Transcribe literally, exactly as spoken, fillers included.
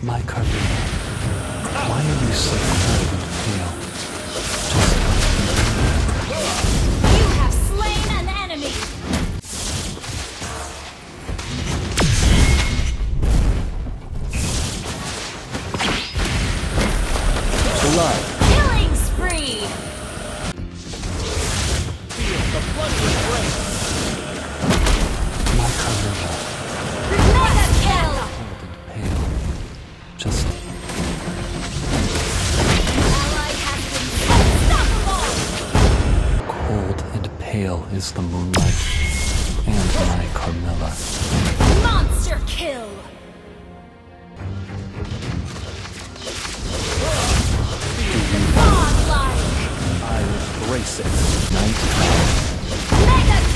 My Carmilla, why are you so cold and pale? Just You have slain an enemy! July. Killing spree! Feel the blood rain. My Carmilla, Mega kill! cold and pale. Just Ally has been unstoppable! cold and pale is the moonlight. And my Carmilla. Monster kill! Godlike! I embrace it. Night. Mega